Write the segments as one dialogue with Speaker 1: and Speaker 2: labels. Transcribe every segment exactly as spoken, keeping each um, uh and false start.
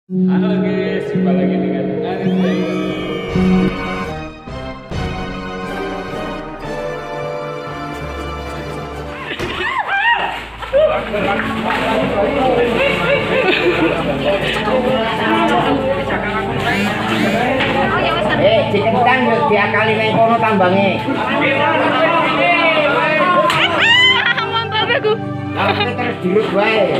Speaker 1: Halo guys, jumpa lagi dengan Arif Driver.
Speaker 2: Eh, dikentang yo diakali nang kono tambange.
Speaker 3: Mantap aku.
Speaker 2: Lah terus dirut wae.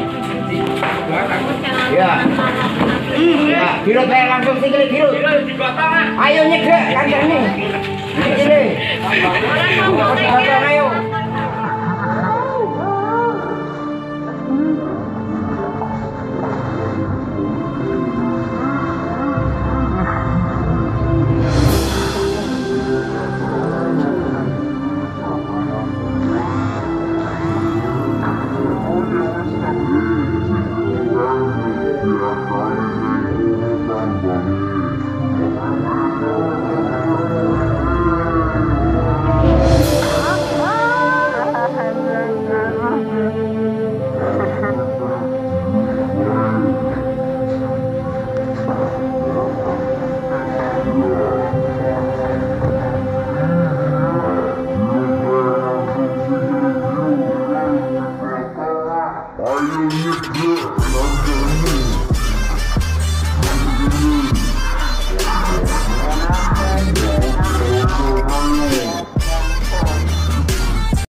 Speaker 2: Ya. Ya, dirut wae langsung sikile dirut. Ayo nyegrek kancane. Sikile. Ayo.